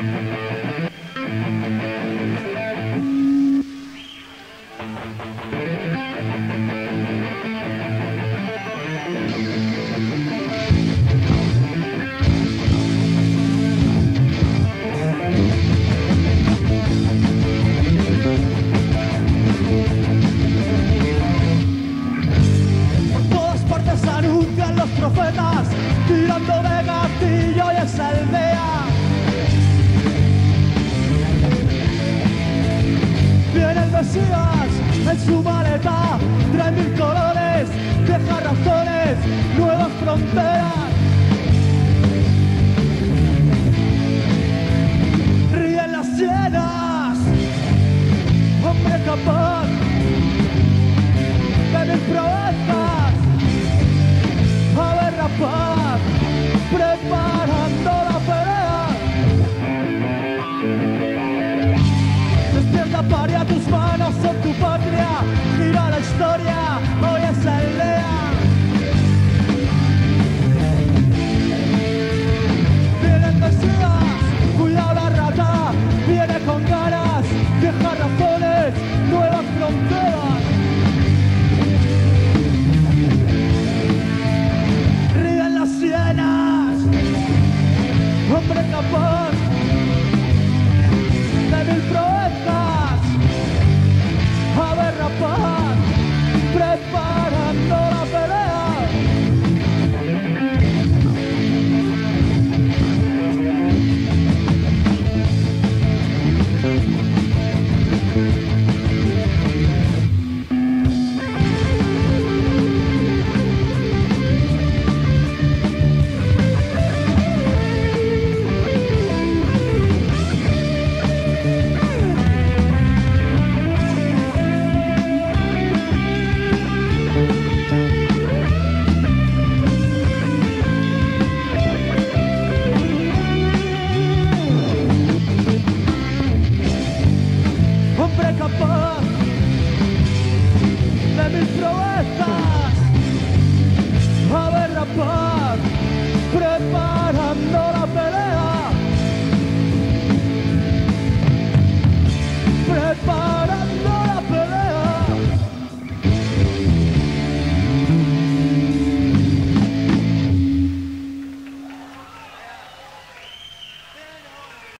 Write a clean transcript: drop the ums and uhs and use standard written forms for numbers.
Profetas tirando de gatillo y esa aldea. Viene el Mesías en su maleta, trae 1000 colores, deja razones, nuevas fronteras. Ríen las sienas, hombre capaz de 1000 proezas. A ver, rapaz, preparando la pelea. Despierta, paria, tus manos son tu patria. Gira la historia, hoy es la aldea. Viene el Mesías, cuidado la rata. Viene con ganas, viejas razones, nuevas fronteras. Hombre capaz de 1000 proezas. A ver, rapaz, preparando la pelea. Capaz de 1000 proezas. A ver, rapaz, preparando la pelea.